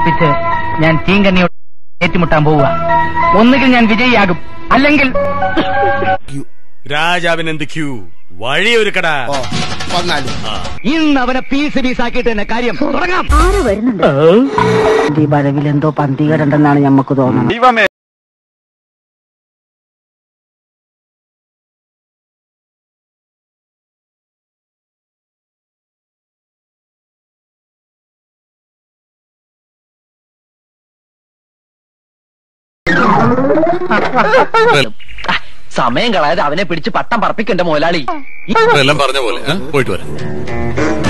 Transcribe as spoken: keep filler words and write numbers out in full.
ഞാൻ തീങ്കണ്ണിയോട് ഏറ്റുമുട്ടാൻ പോവുക. ഒന്നുകിൽ ഞാൻ വിജയിയാകും, അല്ലെങ്കിൽ രാജാവിനെന്ത് ക്യൂ വഴിയൊരുക്കടാ. ഇന്ന് അവനെ പീസ് പീസാക്കിയിട്ട് തന്നെ കാര്യം തുടങ്ങാം. ആര് വരുന്നുണ്ട്? ഈ വരവിൽ എന്തോ പന്തികേടുണ്ടെന്നാണ് ഞമ്മക്ക് തോന്നുന്നത്. സമയം കളയാതെ അവനെ പിടിച്ച് പട്ടം പറപ്പിക്കണ്ട മുതലാളി. എല്ലാം പറഞ്ഞ പോലെ പോയിട്ട് വരാം.